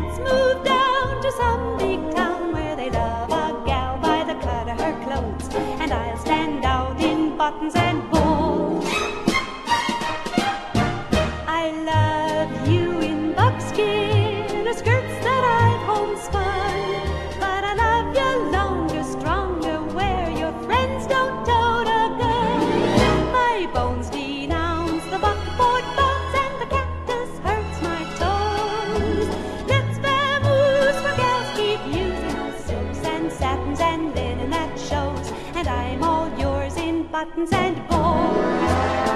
Let's move down to some big town where they love a gal by the cut of her clothes, and I'll stand out in buttons and bows. I love you in buckskin or skirts that I've homespun, but I love you longer, stronger, where your friends don't tote a gun. My bones denounce the buckboard bounce, and the cactus hurts my toes. Let's vamoose where gals keep using those silks and satins and linen that shows, and I'm all yours in buttons and bows.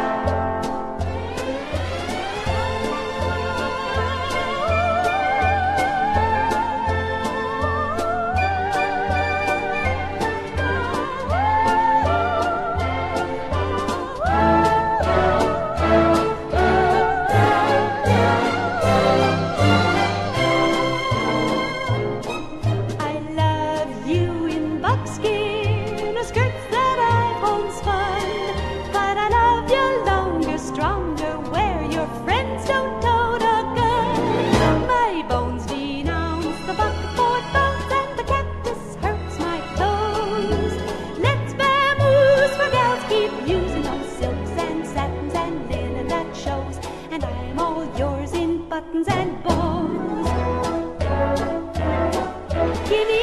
Buckskin or skirts that I've homespun, but I love you longer, stronger, where your friends don't tote a gun. My bones denounce the buckboard bounce, and the cactus hurts my toes. Let's vamoose where gals keep using those silks and satins and linen that shows, and I'm all yours in buttons and bows. Give me